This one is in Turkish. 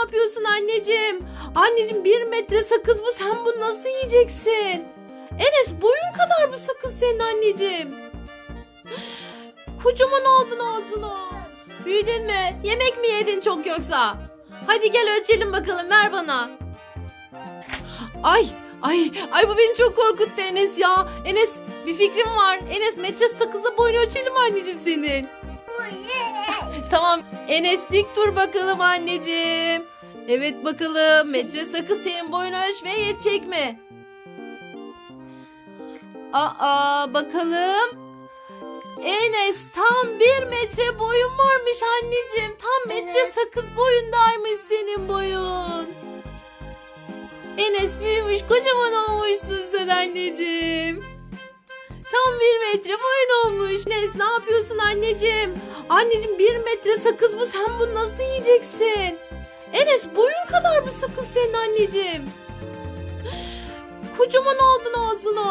yapıyorsun anneciğim? Anneciğim 1 metre sakız bu, sen bunu nasıl yiyeceksin? Enes boyun kadar bu sakız senin anneciğim. Kocaman oldun ağzına. Büyüdün mü? Yemek mi yedin çok yoksa? Hadi gel ölçelim bakalım, ver bana. Ay bu beni çok korkuttu Enes ya. Enes bir fikrim var. Enes metre sakızla boyunu ölçelim anneciğim senin. Tamam Enes dik dur bakalım anneciğim. Evet bakalım metre sakız senin boyunu ölçmeye yetecek mi? Bakalım. Enes tam 1 metre boyun varmış anneciğim. Tam metre sakız boyundaymış senin boyun. Enes büyümüş, kocaman olmuşsun sen anneciğim. Tam 1 metre boyun olmuş. Enes ne yapıyorsun anneciğim? Anneciğim 1 metre sakız bu, sen bunu nasıl yiyeceksin? Enes boyun kadar bu sakız senin anneciğim. Kocaman oldun ağzına.